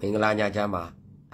မင်္ဂလာညချမ်းပါ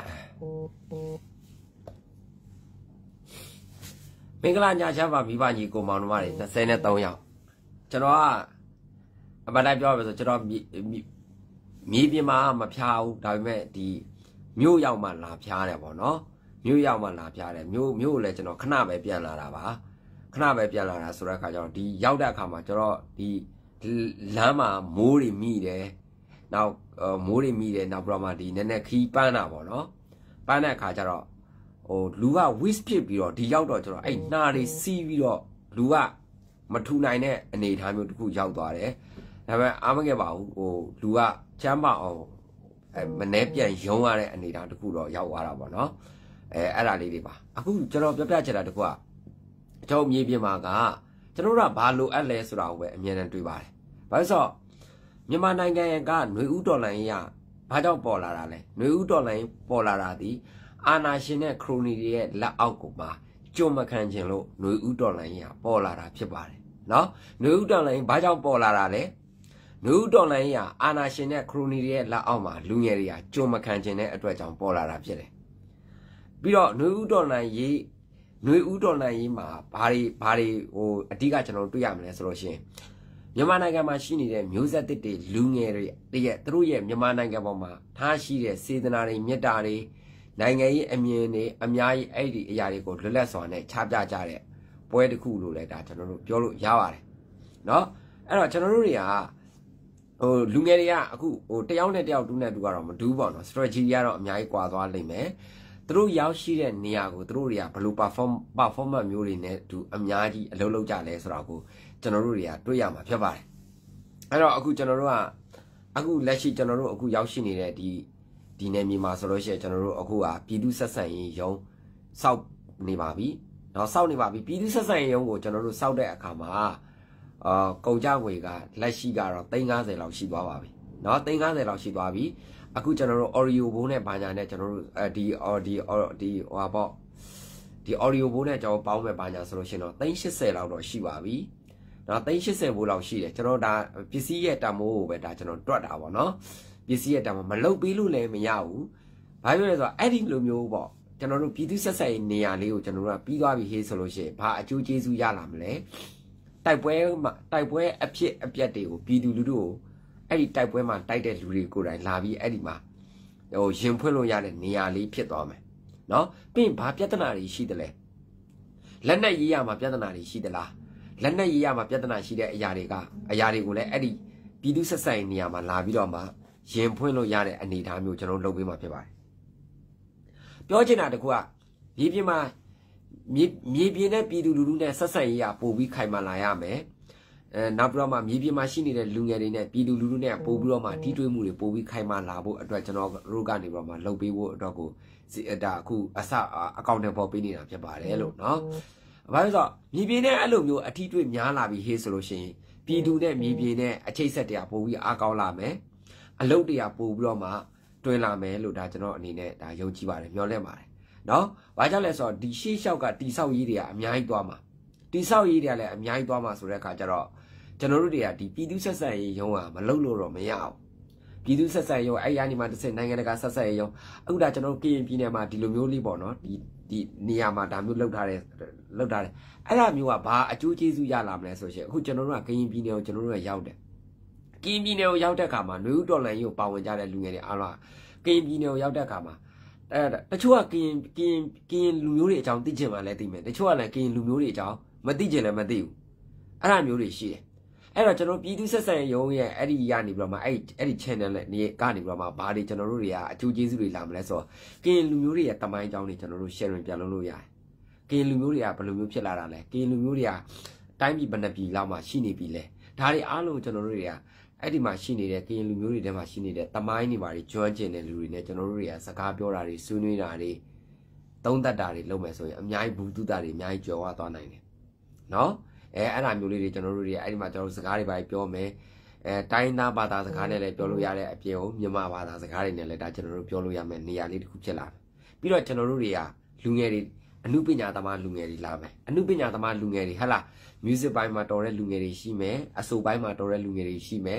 မင်္ဂလာညချမ်းပါမိဘညီကိုမောင်နှမတွေ23ယောက်ကျွန်တော်ကအမှန်တိုင်းပြောရမယ်ဆိုကျွန်တော်မြေပြင်မှာမဖျားဘူးဒါပေမဲ့ဒီမြို့ရောက်မှလာဖျားတယ်ပေါ့နော်မြို့ရောက်မှလာဖျားတယ်မြို့လည်းကျွန်တော်ခဏပဲပြန်လာတာပါခဏပဲပြန်လာတာဆိုတဲ့အခါကျတော့ဒီရောက်တဲ့အခါမှာကျွန်တော်ဒီလမ်းမှာမိုးတွေမိတယ်နောက်မိုးတွေမိတယ်နောက်ပြီးတော့မှဒီနည်းနည်းခီးပန်းတာပေါ့နော်ပန်းတဲ့အခါကျတော့လူက whisk ဖြစ်ပြီးတော့ဒီရောက်တော့ကျွန်တော်အဲ့နှာတွေစီးပြီးတော့လူကမထူနိုင်တဲ့အနေအထားမျိုးတစ်ခုရောက်သွားတယ်ဒါပေမဲ့အားမခဲ့ပါဘူးလူကချမ်းပါအောင်မနှဲပြန်ယုံရတဲ့အနေအထားတစ်ခုတော့ရောက်သွားတာပေါ့နော်အဲ့ဒါလေးတွေပါအခုကျွန်တော်ပြောပြချင်တာတစ်ခုကကျွန်တော်မြေပြင်မှာကကျွန်တော်တို့ကဘာလိုအပ်လဲဆိုတာကိုပဲအမြဲတမ်းတွေးပါတယ်ဘာလို့ဆိုတော့မြန်မာနိုင်ငံကຫນွေဥတော်လှန်ရေးကဘာကြောင့်ပေါ်လာတာလဲຫນွေဥတော်လှန်ရေးပေါ်လာတာဒီအာနာရှင်နဲ့ခရိုနီတွေရဲ့လက်အောက်ကိုမှကြုံမခံခြင်းလို့ຫນွေဥတော်လှန်ရေးကပေါ်လာတာဖြစ်ပါတယ်နော်ຫນွေဥတော်လှန်ရေးဘာကြောင့်ပေါ်လာတာလဲຫນွေဥတော်လှန်ရေးကအာနာရှင်နဲ့ခရိုနီတွေရဲ့လက်အောက်မှာလူငယ်တွေကကြုံမခံခြင်းတဲ့အတွက်ကြောင့်ပေါ်လာတာဖြစ်တယ်ပြီးတော့ຫນွေဥတော်လှန်ရေးမှာဘာတွေအဓိကကျွန်တော်တွေ့ရမလဲဆိုလို့ရှိရင်မြန်မာနိုင်ငံမှာရှိနေတဲ့မျိုးဆက်တစ်တွေလူငယ်တွေတရက်သူတို့ရဲ့မြန်မာနိုင်ငံပေါ်မှာထားရှိတဲ့စေတနာတွေမေတ္တာတွေနိုင်ငံရေးအမြင်တွေအများကြီးအဲ့ဒီအရာတွေကိုလွတ်လပ်စွာနဲ့ချပြကြတဲ့ပွဲတစ်ခုလို့လည်းဒါကျွန်တော်တို့ပြောလို့ရပါတယ်เนาะအဲ့တော့ကျွန်တော်တို့တွေကလူငယ်တွေကအခုတယောက်နဲ့တယောက်တူးနဲ့တူကတော့မတူးပေါ့နော် strategy ကတော့အများကြီးကွာသွားလိမ့်မယ်သူတို့ရောက်ရှိတဲ့နေရာကိုသူတို့တွေကဘယ်လို performance မျိုးတွေနဲ့သူအများကြီးအလုပ်လုပ်ကြလဲဆိုတာကိုကျွန်တော်တို့တွေကတွေ့ရမှာဖြစ်ပါတယ်အဲ့တော့အခုကျွန်တော်တို့ကအခုလက်ရှိကျွန်တော်တို့အခုရောက်ရှိနေတဲ့ဒီနယ်မြေမှာဆိုလို့ရှိရင်ကျွန်တော်တို့အခုကပြည်သူဆက်ဆံရေးရုံးစောက်နေပါပြီเนาะစောက်နေပါပြီပြည်သူဆက်ဆံရေးရုံးကိုကျွန်တော်တို့စောက်တဲ့အခါမှာကုန်ကြငွေကလက်ရှိကတော့350လောက်ရှိသွားပါပြီเนาะ350လောက်ရှိသွားပြီအခုကျွန်တော်တို့ Oreo ဘိုးနဲ့ဘာညာနဲ့ကျွန်တော်တို့ဒီဟိုပေါ့ဒီ Oreo ဘိုးနဲ့ကျွန်တော်ပေါင်းမဲ့ဘာညာဆိုလို့ရှိရင်တော့380လောက်တော့ရှိပါပြီနော်380ဘိုးလောက်ရှိတယ်ကျွန်တော်ဒါပစ္စည်းရဲ့တမိုးကိုပဲဒါကျွန်တော်တွက်တာပေါ့နော်ပစ္စည်းရဲ့တမိုးမလုတ်ပြီးလို့လည်းမရဘူးဘာဖြစ်လဲဆိုတော့အဲ့ဒီလိုမျိုးပေါ့ကျွန်တော်တို့ပြည်သူဆက်ဆက်ရေးနေရာလေးကိုကျွန်တော်တို့ကပြီးသွားပြီဟေးဆိုလို့ရှိရင်ဘာအကျိုးကျေးဇူးရလာမလဲတိုက်ပွဲအဖြစ်အပျက်တွေကိုပြည်သူလူထုကိုအဲ့ဒီတိုက်ပွဲမှာတိုက်တဲ့လူတွေကိုယ်တိုင်လာပြီးအဲ့ဒီမှာရင်ဖွင့်လို့ရတဲ့နေရာလေးဖြစ်သွားမယ်နော်ပြီးရင်ဘာပြဿနာတွေရှိသလဲလက်နက်ရေးရမှာပြဿနာတွေရှိသလားလက်နက်ရေးရမှာပြဿနာရှိတဲ့အရာတွေကိုလည်းအဲ့ဒီပြည်သူဆက်ဆံရေးနေရာမှာလာပြီးတော့မှရင်ဖွင့်လို့ရတဲ့အနေအထားမျိုးကျွန်တော်လုပ်ပေးမှာဖြစ်ပါတယ်ပြောချင်တာတကူကမြေပြင်မှာမြေပြင်နဲ့ပြည်သူလူထုနဲ့ဆက်ဆံရေးကပို့ပြီးခိုင်မာလာရမယ်နောက်ပြီးတော့မှမြေပြင်မှာရှိနေတဲ့လူငယ်တွေနဲ့ပြည်သူလူထုနဲ့ပို့ပြီးတော့မှတီးတွေးမှုတွေပို့ပြီးခိုင်မာလာဖို့အတွက်ကျွန်တော်တို့ကနေပြီးတော့မှလုပ်ပေးဖို့အတွက်ကိုဒါအခုအကောင့်တွေပေါ်ပေးနေတာဖြစ်ပါတယ်လို့နော်ဘာလို့ဆိုတော့မြေပြင်နဲ့အဲ့လိုမျိုးအထီးတွေများလာပြီးဟေးဆိုလို့ရှိရင်ပြည်သူနဲ့မြေပြင်နဲ့အချိတ်ဆက်တရားပို့ပြီးအားကောင်းလာမယ်အလုပ်တရားပို့ပြီးတော့မှတွင်လာမယ်လို့ဒါကျွန်တော်အနေနဲ့ဒါယုံကြည်ပါတယ်မျှော်လင့်ပါတယ်နော်ဘာကြောင့်လဲဆိုတော့ဒီရှေ့လျှောက်ကတိဆောက်ရေးတွေကအများကြီးသွားမှာတိဆောက်ရေးတွေကလည်းအများကြီးသွားမှာဆိုတဲ့အခါကျတော့ကျွန်တော်တို့တွေကဒီပြည်သူဆက်ဆံရေးရုံးကမလုပ်လို့တော့မရအောင်ပြည်သူဆက်ဆံရေးရုံးအဲ့ရနေမှာတစ်စက်နိုင်ငံတကာဆက်ဆံရေးရုံးအခုဒါကျွန်တော်တို့ကရင်ပြည်နယ်မှာဒီလိုမျိုးလေးပေါ့နော်ဒီနေရာမှာဒါမျိုးလောက်ထားတယ်အဲ့ဒါမျိုးကဘာအကျိုးကျေးဇူးရလာမလဲဆိုရှင်အခုကျွန်တော်တို့ကကရင်ပြည်နယ်ကိုကျွန်တော်တို့ကရောက်တယ်ကရင်ပြည်နယ်ကိုရောက်တဲ့အခါမှာຫນွေဥတော်လှန်ရေးကိုပါဝင်ကြတဲ့လူငယ်တွေအားလုံးကရင်ပြည်နယ်ကိုရောက်တဲ့အခါမှာတချို့ကကရင်လူမျိုးတွေအကြောင်းသိချင်မှလည်းသိမယ်တချို့ကလည်းကရင်လူမျိုးတွေအကြောင်းမသိချင်လည်းမသိဘူးအဲ့ဒါမျိုးတွေရှိတယ်အဲ့တော့ကျွန်တော်ပြည်သူဆက်ဆံရေးရုံးရဲ့အဲ့ဒီရနေပြီးတော့မှအဲ့ဒီ channel နဲ့ကနေပြီးတော့မှဘာတွေကျွန်တော်တို့တွေကအကျိုးကျေးဇူးတွေလာမလဲဆိုတော့ကရင်လူမျိုးတွေရဲ့တမိုင်းအကြောင်းတွေကျွန်တော်တို့ sharing ပြန်လုပ်လို့ရတယ်ကရင်လူမျိုးတွေကဘယ်လိုမျိုးဖြစ်လာတာလဲကရင်လူမျိုးတွေကတိုင်းပြည်ဘယ်နှပြည်လောက်မှရှိနေပြီလဲဒါတွေအားလုံးကျွန်တော်တို့တွေကအဲ့ဒီမှာရှိနေတဲ့ကရင်လူမျိုးတွေထဲမှာရှိနေတဲ့တမိုင်းတွေပါတွေကျွမ်းကျင်တဲ့လူတွေနဲ့ကျွန်တော်တို့တွေကစကားပြောတာတွေဆွေးနွေးတာတွေသုံးသပ်တာတွေလုပ်မယ်ဆိုရင်အများကြီးဘူးတုတာတွေအများကြီးကြော်ဝသွားနိုင်တယ်နော်အဲ့ဒါမျိုးလေးတွေကျွန်တော်တို့တွေအဲ့ဒီမှာကျွန်တော်တို့စကားတွေပါပြောမယ်တိုင်းသားဘာသာစကားနဲ့လည်းပြောလို့ရတဲ့အပြင်ကိုမြန်မာဘာသာစကားတွေနဲ့လည်းဒါကျွန်တော်တို့ပြောလို့ရမယ်နေရာလေးတစ်ခုဖြစ်လာတယ်ပြီးတော့ကျွန်တော်တို့တွေကလူငယ်တွေအမှုပညာသမားလူငယ်တွေလာမယ်အမှုပညာသမားလူငယ်တွေဟဟလား music ပိုင်းမှာတော်တဲ့လူငယ်တွေရှိမယ်အဆိုပိုင်းမှာတော်တဲ့လူငယ်တွေရှိမယ်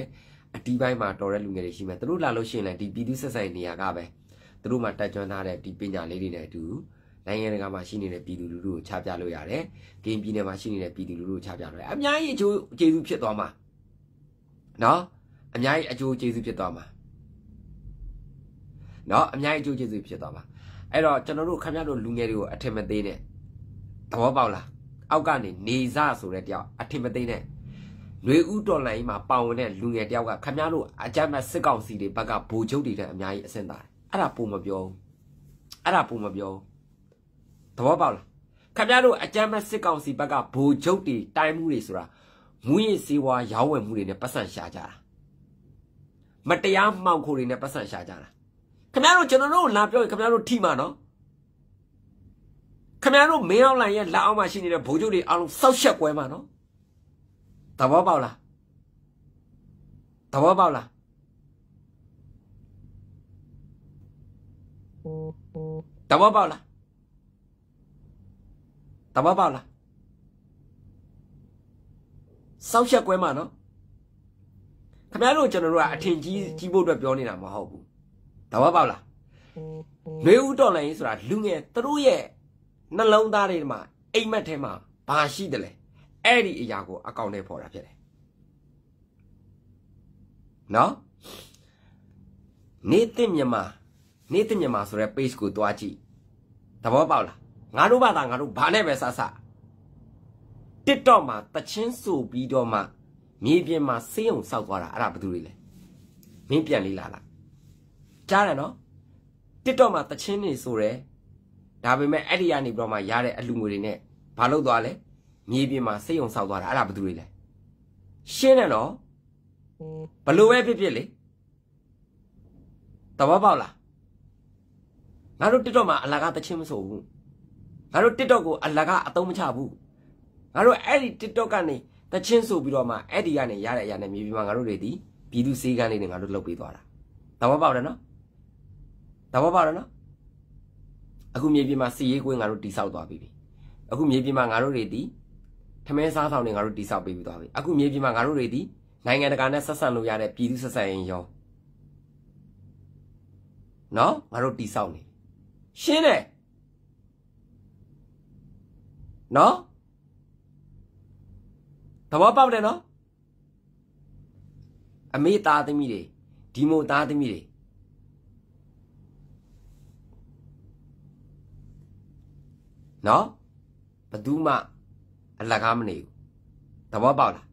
အတီးပိုင်းမှာတော်တဲ့လူငယ်တွေရှိမယ်သူတို့လာလို့ရှိရင်လည်းဒီပြည်သူဆက်ဆိုင်နေရာကပဲသူတို့မှတက်ကြွထားတဲ့ဒီပညာလေးတွေနဲ့အတူနိုင်ငံတကာမှာရှိနေတဲ့ပြည်သူလူထုကိုချပြလို့ရတယ်ဂိမ်းပြည်နယ်မှာရှိနေတဲ့ပြည်သူလူထုကိုချပြလို့ရတယ်အများကြီးအကျိုးကျေးဇူးဖြစ်သွားမှာနော်အများကြီးအကျိုးကျေးဇူးဖြစ်သွားမှာနော်အများကြီးအကျိုးကျေးဇူးဖြစ်သွားမှာအဲ့တော့ကျွန်တော်တို့ခင်ဗျားတို့လူငယ်တွေကိုအထင်မသေးနဲ့သဘောပေါက်လားအောက်ကနေနေစားဆိုတဲ့တယောက်အထင်မသေးနဲ့ຫນွေဥတော်လိုင်းမှာပါဝင်တဲ့လူငယ်တယောက်ကခင်ဗျားတို့အကြမ်းမဲ့စစ်ကောင်စီတွေဘက်ကဗိုလ်ချုပ်တွေတဲ့အများကြီးအဆင့်သားအဲ့ဒါပုံမပြောအဲ့ဒါပုံမပြောသဘောပေါက်လားခင်ဗျားတို့အကြမ်းမဲ့စစ်ကောင်စီဘက်ကဗိုလ်ချုပ်တွေတိုင်းမှုတွေဆိုတာမူရင်းစေဝါရောင်းဝယ်မှုတွေနဲ့ပတ်စံရှာကြတာမတရားမှောင်ခိုတွေနဲ့ပတ်စံရှာကြတာခင်ဗျားတို့ကျွန်တော်တို့လာပြောရင်ခင်ဗျားတို့ထိမှာနော်ခင်ဗျားတို့မင်းအောင်လှိုင်ရဲ့လက်အောက်မှာရှိနေတဲ့ဗိုလ်ချုပ်တွေအားလုံးစောက်ရှက်ကွဲမှာနော်သဘောပေါက်လားသဘောပေါက်လားသဘောပေါက်လားသဘောပေါက်လားစောက်ရှက်ကွဲမှာနော်ခင်ဗျားတို့ကျွန်တော်တို့ကအထင်ကြီးဖို့အတွက်ပြောနေတာမဟုတ်ဘူးသဘောပေါက်လားຫນွေဥတော်လိုင်းဆိုတာလူငယ်သူတို့ရဲ့နှလုံးသားတွေမှာအိမ်မက်ထဲမှာဘာရှိတယ်လဲအဲ့ဒီအရာကိုအကောင့်ထဲပေါ်တာဖြစ်တယ်နော်နေတဲ့မြန်မာဆိုတဲ့ page ကိုတွားကြည့်သဘောပေါက်လားငါတို့ဘာသာငါတို့ဘာနဲ့ပဲဆဆ TikTok မှာတချင်းဆိုပြီးတော့မှမြေပြင်မှာစေးုံစောက်သွားတာအဲ့ဒါဘာလို့လဲမင်းပြန်လေးလာလားကြားတယ်နော် TikTok မှာတချင်းနေဆိုတယ်ဒါပေမဲ့အဲ့ဒီကနေပြီးတော့မှရတဲ့အလူငွေတွေနဲ့ဘာလုပ်သွားလဲမြေပြင်မှာစေးုံစောက်သွားတာအဲ့ဒါဘာလို့လဲရှင်းတယ်နော်ဘလို့ပဲဖြစ်ဖြစ်လေတဘောပေါက်လားငါတို့ TikTok မှာအလကားတချင်းမဆိုဘူးငါတို့ TikTok ကိုအလကားအသုံးမချဘူးငါတို့အဲ့ဒီ TikTok ကနေတချင်းဆိုပြီးတော့မှအဲ့ဒီကနေရတဲ့အရာနဲ့မြေပြင်မှာငါတို့တွေဒီပြည်သူစေးကန်းလေးတွေငါတို့လုပ်ပေးသွားတာတဘောပေါက်တယ်နော်တဘောပေါက်တယ်နော်အခုမြေပြင်မှာစီရေးကွင်းငါတို့တိဆောက်သွားပြီအခုမြေပြင်မှာငါတို့တွေဒီထမင်းစားဆောင်တွေငါတို့တိဆောက်ပေးပြီးသွားပြီအခုမြေပြင်မှာငါတို့တွေဒီနိုင်ငံတကာနဲ့ဆက်ဆံလို့ရတဲ့ပြည်သူဆက်ဆံရေးရောနော်ငါတို့တိဆောက်နေရှင်းတယ်နော်သဘောပေါက်တယ်နော်အမေသားသမီးတွေဒီမိုသားသမီးတွေနော်ဘယ်သူမှအလကားမနေဘူးသဘောပေါက်လား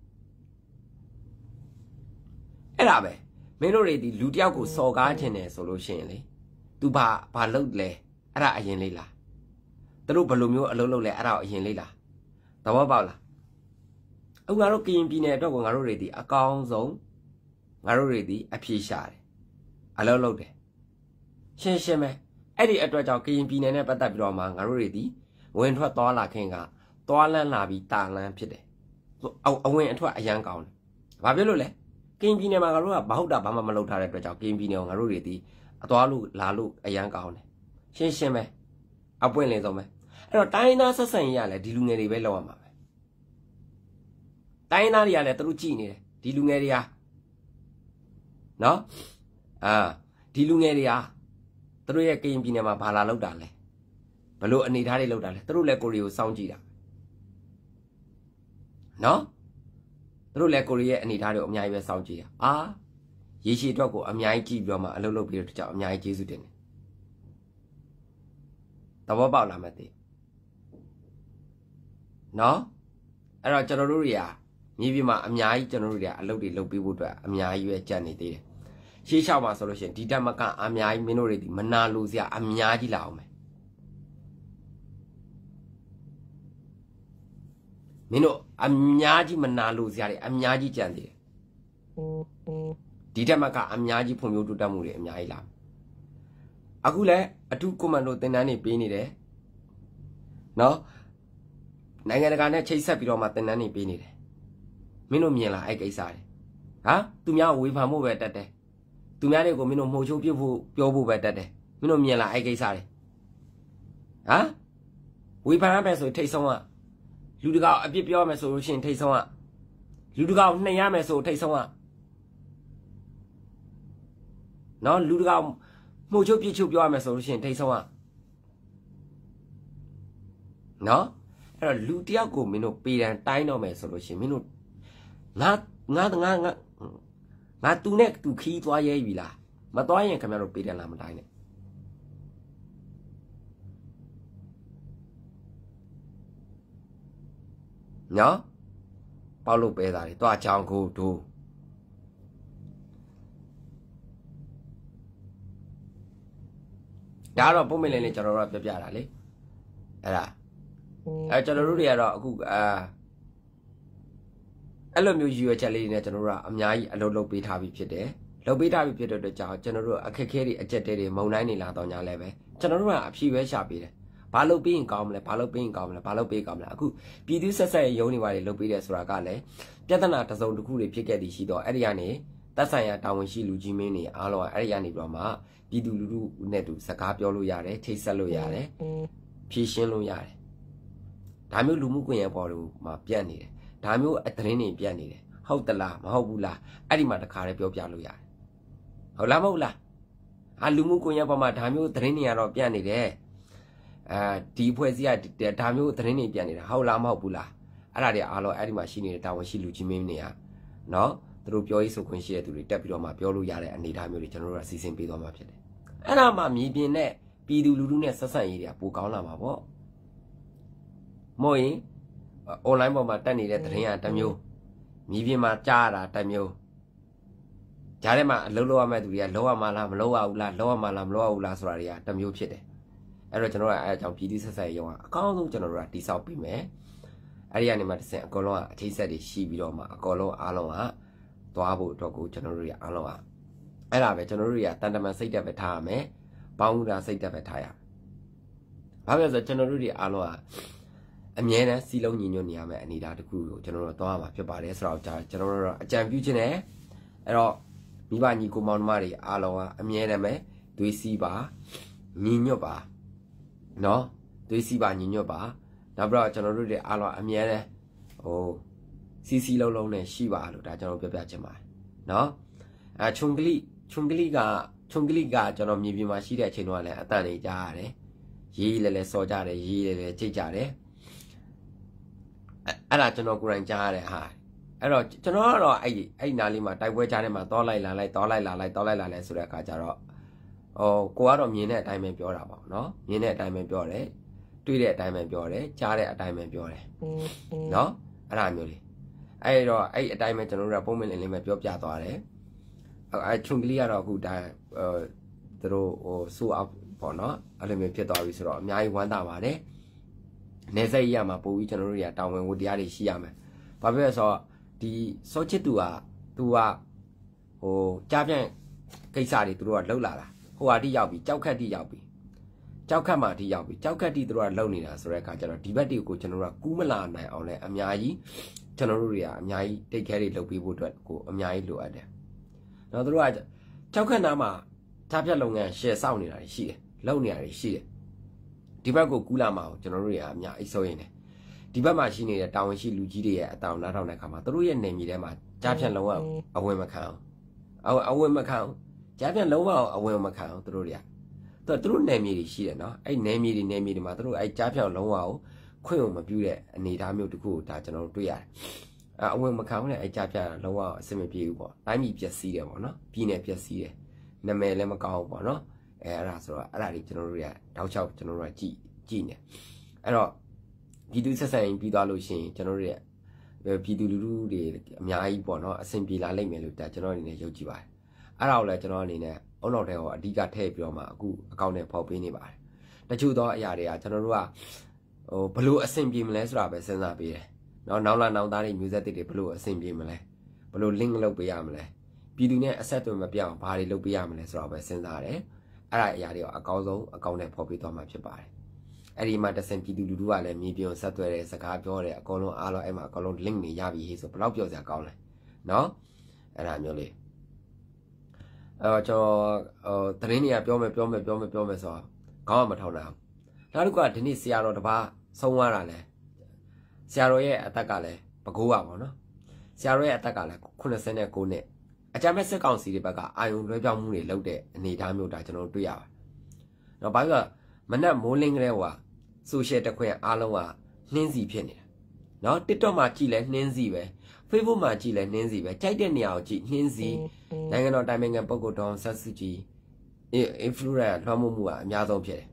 အဲ့ဒါပဲမင်းတို့တွေဒီလူတယောက်ကိုစော်ကားခြင်းတယ်ဆိုလို့ရှိရင်လေ तू ဘာလုပ်လဲအဲ့ဒါအရင်လေးလားသူတို့ဘယ်လိုမျိုးအလုပ်လုပ်လဲအဲ့ဒါအရင်လေးလားသဘောပေါက်လားအခုငါတို့ကရင်ပြည်နယ်အတွက်ကိုငါတို့တွေဒီအကောင်းဆုံးငါတို့တွေဒီအဖြေရှာတယ်အလုပ်လုပ်တယ်ရှင်းပဲအဲ့ဒီအတွက်ကြောင့်ကရင်ပြည်နယ်နဲ့ပတ်သက်ပြီးတော့မှငါတို့တွေဒီဝင်ထွက်သွားလာခင်ကသွားလန်းလာပြီးတာလန်းဖြစ်တယ်အဝင်အထွက်အရန်ကောင်းတယ်ဘာဖြစ်လို့လဲကရင်ပြည်နယ်မှာငါတို့ကဘာဟုတ်တာဘာမှမလုပ်ထားတဲ့အတွက်ကြောင့်ကရင်ပြည်နယ်ကိုငါတို့တွေဒီအသွားလို့လာလို့အရန်ကောင်းတယ်ရှင်းပဲအပွင့်လင်းဆုံးပဲအဲ့တော့တိုင်းသားဆက်ဆံရေးရလဲဒီလူငယ်တွေပဲလောက်ရမှာပဲတိုင်းသားတွေကလည်းသူတို့ကြည်နေတယ်ဒီလူငယ်တွေဟာနော်ဒီလူငယ်တွေဟာသူတို့ရဲ့ကရင်ပြည်နယ်မှာဘာလာလောက်တာလဲဘလို့အနေထားတွေလောက်တာလဲသူတို့လည်းကိုရီကိုစောင့်ကြည့်တာနော်သူတို့လည်းကိုရီရဲ့အနေထားတွေကိုအများကြီးပဲစောင့်ကြည့်တာရေရှည်အတွက်ကိုအများကြီးကြည့်ပြီးတော့မှအလုပ်လုပ်ပြီးတော့ကြောက်အများကြီးကျေးဇူးတင်တယ်သဘောပေါက်လားမသိနော်အဲ့တော့ကျွန်တော်တို့တွေကမြေပြင်မှာအများကြီးကျွန်တော်တို့တွေကအလုပ်တွေလုပ်ပေးဖို့အတွက်အများကြီးပဲကြံ့နေသေးတယ်ရှေးလျှောက်မှာဆိုလို့ရှိရင်ဒီတက်မကအများကြီးမင်းတို့တွေဒီမနာလို့စရာအများကြီးလာအောင်မယ်မင်းတို့အများကြီးမနာလို့စရာတွေအများကြီးကြံ့သေးတယ်ဒီတက်မကအများကြီးဖွံ့ဖြိုးတိုးတက်မှုတွေအများကြီးလာအခုလည်းအထူးကွန်မန်ဒိုသင်တန်းတွေပေးနေတယ်နော်နိုင်ငံတကာနဲ့ချိတ်ဆက်ပြီးတော့မှသင်တန်းတွေပေးနေတယ်မင်းတို့မြင်လားအဲ့ကိစ္စတွေသူများဝေဖန်ဖို့ပဲတတ်တယ်သူများတွေကိုမင်းတို့မှုချိုးပြဖို့ပြောဖို့ပဲတတ်တယ်မင်းတို့မြင်လားအဲ့ကိစ္စတွေဝေဖန်ရမယ်ဆိုထိတ်ဆုံးကလူတကောက်အပြစ်ပြောမယ်ဆိုလို့ရှိရင်ထိတ်ဆုံးကလူတကောက်နှိမ်ရမယ်ဆိုထိတ်ဆုံးကနော်လူတကာမှုချုပ်ပြစ်ချုပ်ပြောရမယ်ဆိုလို့ရှိရင်ထိတ်ဆုံးอ่ะနော်အဲ့တော့လူတယောက်ကိုမင်းတို့ပေတံတိုင်းတော့မယ်ဆိုလို့ရှိရင်မင်းတို့ငါသူနဲ့သူခီးသွားရဲပြီလားမသွားရင်ခင်ဗျားတို့ပေတံလာမတိုင်းနဲ့နော်ပေါက်လို့ပဲသားတွေတွားချောင်းကိုတို့ဒါတော့ပုံမလင်းလေးကျွန်တော်တို့ကပြပြတာလေအဲ့ဒါကျွန်တော်တို့တွေကတော့အခုအဲ့လိုမျိုးရည်ရွယ်ချက်လေးတွေနဲ့ကျွန်တော်တို့ကအများကြီးအလုပ်လုပ်ပေးထားပြီးဖြစ်တယ်လုပ်ပေးထားပြီးဖြစ်တဲ့အတွက်ကြောင့်ကျွန်တော်တို့အခက်အခဲတွေအကျက်တဲတွေမုံတိုင်းနေလာတော့ညာလဲပဲကျွန်တော်တို့ကအဖြေပဲရှာပေးတယ်ဘာလုပ်ပေးရင်ကောင်းမလဲဘာလုပ်ပေးရင်ကောင်းမလဲဘာလုပ်ပေးကောင်းမလဲအခုပြည်သူဆက်ဆက်ရုံးနေပါလေလုပ်ပေးတယ်ဆိုတာကလည်းပြဿနာတစ်စုံတစ်ခုတွေဖြစ်ခဲ့သည်ရှိတော့အဲ့ဒီကနေသက်ဆိုင်ရာတာဝန်ရှိလူကြီးမင်းတွေအားလုံးအဲ့ဒီကနေပြီးတော့မှပြည်သူလူထုနဲ့တူစကားပြောလို့ရတယ်ထိတ်ဆက်လို့ရတယ်ဖြည့်ရှင်းလို့ရတယ်ဒါမျိုးလူမှုကွန်ရက်ပေါ်တို့မှာပြတ်နေတယ်ဒါမျိုးသတင်းတွေပြတ်နေတယ်ဟုတ်တလားမဟုတ်ဘူးလားအဲ့ဒီမှာတခါတည်းပြောပြလို့ရတယ်ဟုတ်လားမဟုတ်လားလူမှုကွန်ရက်ပေါ်မှာဒါမျိုးသတင်းတွေကတော့ပြတ်နေတယ်ဒီအဖွဲ့အစည်းကဒါမျိုးသတင်းတွေပြတ်နေတာဟုတ်လားမဟုတ်ဘူးလားအဲ့ဒါတွေအားလုံးအဲ့ဒီမှာရှိနေတဲ့တာဝန်ရှိလူကြီးမင်းတွေကနော်သူတို့ပြောရေးဆိုခွင့်ရှိတဲ့သူတွေတက်ပြီးတော့မှပြောလို့ရတဲ့အနေအထားမျိုးတွေကျွန်တော်တို့ကစီစဉ်ပေးသွားမှာဖြစ်တယ်အဲ့ဒါမှမြေပြင်နဲ့ပြည်သူလူထုနဲ့ဆက်ဆံရေးတွေကပိုကောင်းလာမှာပေါ့မို့ရင် online ပေါ်မှာတက်နေတဲ့သတင်းကတစ်မျိုးမြေပြင်မှာကြားရတာတစ်မျိုးကြားထဲမှာအလုပ်လုပ်ရမယ့်သူတွေကလုပ်ရမှာလားမလုပ်ရဘူးလားလုပ်ရမှာလားမလုပ်ရဘူးလားဆိုတာတွေကတစ်မျိုးဖြစ်တယ်အဲ့တော့ကျွန်တော်ကအဲ့အကြောင်းပြည်သူဆက်ဆံရေးရောအကောင်းဆုံးကျွန်တော်တို့ကတိဆောက်ပြီးမယ်အဲ့ဒီကနေမှတစ်ဆင့်အကောလုံးကအထိဆက်တွေရှိပြီးတော့မှအကောလုံးအားလုံးကသွားဖို့အတွက်ကိုကျွန်တော်တို့ရအားလုံးကအဲ့ဒါပဲကျွန်တော်တို့ရတန်တမန်စိတ်တက်ပဲထားရမယ်ပေါင်းတာစိတ်တက်ပဲထားရဘာဖြစ်လဲဆိုကျွန်တော်တို့တွေအားလုံးကအမြဲတမ်းစီလုံးညီညွတ်နေရမယ်အနေအထားတစ်ခုကိုကျွန်တော်တို့သွားမှာဖြစ်ပါတယ်ဆိုတော့ကျွန်တော်တို့အကြံပြုခြင်းနဲ့အဲ့တော့မိဘညီကိုမောင်နှမတွေအားလုံးကအမြဲတမ်းပဲသွေးစီးပါညီညွတ်ပါနော်သွေးစီးပါညီညွတ်ပါနောက်ပြီးတော့ကျွန်တော်တို့တွေအားလုံးအမြဲတမ်းစီလုံးနဲ့ရှိပါလို့ဒါကျွန်တော်ပြောပြချင်ပါတယ်နော်ချုံကလိကကျွန်တော်မြေပြင်မှာရှိတဲ့အချိန်တော့လည်းအတန်နေကြားရတယ်ရေးလဲစော်ကြတယ်ရေးလဲကြိတ်ကြတယ်အဲ့ဒါကျွန်တော်ကိုယ်တိုင်ကြားရတဲ့ဟာအဲ့တော့ကျွန်တော်ကတော့အဲ့နားလေးမှာတိုက်ပွဲကြားထဲမှာတောလိုက်လာလိုက်ဆိုတဲ့အခါကျတော့ကိုကတော့မြင်တဲ့အတိုင်းပဲပြောတာပေါ့နော်မြင်တဲ့အတိုင်းပဲပြောတယ်တွေ့တဲ့အတိုင်းပဲပြောတယ်ကြားတဲ့အတိုင်းပဲပြောတယ်နော်အဲ့ဒါမျိုးလေးအဲ့တော့အဲ့အတိုင်းပဲကျွန်တော်တို့ကပုံမှန်လင်းပဲပြောပြသွားတယ်အဲ့ချုံကလေးကတော့အခုဒါသူတို့ဆိုအောက်ပေါ့နော်အဲ့လိုမျိုးဖြစ်သွားပြီဆိုတော့အများကြီးဝမ်းသာပါတယ်နေစိတ်ရမှာပို့ပြီးကျွန်တော်တို့ရတာဝန်ဝတရားတွေရှိရမယ်ဘာဖြစ်လဲဆိုတော့ဒီစောချစ်သူကကြားပြန့်ကိစ္စတွေသူတို့ကလှုပ်လာတာဟိုဟာတိရောက်ပြီကြောက်ခတ်တိရောက်ပြီကြောက်ခတ်မှတိရောက်ပြီကြောက်ခတ်တိသူတို့ကလှုပ်နေတာဆိုတဲ့အခါကျတော့ဒီဘက်တွေကိုကျွန်တော်တို့ကကူးမလာနိုင်အောင်လဲအများကြီးကျွန်တော်တို့တွေကအများကြီးတိတ်ခဲတွေလှုပ်ပြီးဖို့အတွက်ကိုအများကြီးလိုအပ်တယ်နော်သူတို့ကကြောက်ခတ်နာမှာကြားပြန့်လုပ်ငန်းရှယ်စောင့်နေတာရှိတယ်လှုပ်နေတာရှိတယ်ဒီဘက်ကိုကူးလာမှာကိုကျွန်တော်တို့တွေကအများအိတ်ဆိုးရင်တယ်ဒီဘက်မှာရှိနေတဲ့တာဝန်ရှိလူကြီးတွေရဲ့အတောင်နားထောင်တဲ့အခါမှာသူတို့ရဲ့နေမြေထဲမှာကြားဖြန့်လုံးဝအဝင်မခံအောင်အဝင်မခံအောင်ကြားဖြန့်လုံးဝအဝင်မခံအောင်သူတို့တွေကသူတို့နေမြေတွေရှိတယ်နော်အဲ့နေမြေတွေမှာသူတို့အဲ့ကြားဖြန့်လုံးဝကိုခွင့်မပြုတဲ့အနေအထားမျိုးတစ်ခုကိုဒါကျွန်တော်တို့တွေ့ရတယ်အဝင်မခံဘူးနဲ့အဲ့ကြားဖြန့်လုံးဝအဆင်မပြေဘူးပေါ့တိုင်းပြည်ပျက်စီးတယ်ပေါ့နော်ပြည်နယ်ပျက်စီးတယ်နာမည်လည်းမကောင်းဘူးပေါ့နော်အဲ့ဒါဆိုတော့အဲ့ဒါတွေကျွန်တော်တို့တွေကတောက်ချောက်ကျွန်တော်တို့ကကြည့်နေအဲ့တော့ပြည်သူဆက်ဆံရေးပြီးသွားလို့ရှိရင်ကျွန်တော်တို့ရဲ့ပြည်သူလူထုတွေအများကြီးပေါ့နော်အဆင်ပြေလာလိမ့်မယ်လို့ဒါကျွန်တော်အနေနဲ့ယုံကြည်ပါတယ်အဲ့ဒါကိုလည်းကျွန်တော်အနေနဲ့အုံတော်တဲ့ဟောအဓိကထည့်ပြီးတော့မှအခုအကောင့်နဲ့ဖောက်ပေးနေပါတယ်တချို့သောအရာတွေကကျွန်တော်တို့ကဘလို့အဆင်ပြေမလဲဆိုတာပဲစဉ်းစားပေးတယ်နော်နောက်လာနောက်သားတွေမျိုးဆက်တွေဘလို့အဆင်ပြေမလဲဘလို့ link လုပ်ပေးရမလဲပြည်သူနဲ့အဆက်အသွယ်မပြတ်အောင်ဘာတွေလုပ်ပေးရမလဲဆိုတာပဲစဉ်းစားတယ်အဲ့ဒါအရာတွေကအကောင်းဆုံးအကောင့်နဲ့ဖော်ပြသွားမှာဖြစ်ပါတယ်အဲ့ဒီမှာတဆင်ပြည်သူလူထုကလည်းမြေပြင်ဆက်သွယ်တဲ့စကားပြောတယ်အကုန်လုံးအားလုံးအဲ့မှာအကုန်လုံး link တွေရပြီဟေးဆိုဘယ်တော့ပြောစရာကောင်းလဲနော်အဲ့ဒါမျိုးလေးကျွန်တော်သတင်းတွေကပြောမယ်ဆိုတော့ခေါင်းမထောင်နိုင်အောင်နောက်တစ်ခုကဒီနေ့ဆရာတော်တစ်ပါးဆုံးသွားတာလဲဆရာတော်ရဲ့အသက်ကလည်းပကိုးပါပေါ့နော်ဆရာတော်ရဲ့အသက်ကလည်း89နှစ်အကြမ်းမဲ့စစ်ကောင်စီတွေဘက်ကအာယုံလွှဲပြောင်းမှုတွေလုပ်တဲ့အနေအထားမျိုးဒါကျွန်တော်တို့တွေ့ရပါတယ်။နောက်ဘာလို့မနက်မိုးလင်းကလေးကဆိုရှယ်တစ်ခွင်အားလုံးကနှင်းစီဖြစ်နေတာ။နော် TikTok မှာကြည့်လဲနှင်းစီပဲ Facebook မှာကြည့်လဲနှင်းစီပဲကြိုက်တဲ့နေရာကိုကြည့်နှင်းစီနိုင်ငံတော်တိုင်ပင်ခံပုဂ္ဂိုလ်တော်ဆက်စုကြည်influencer လွှမ်းမိုးမှုကအများဆုံးဖြစ်တယ်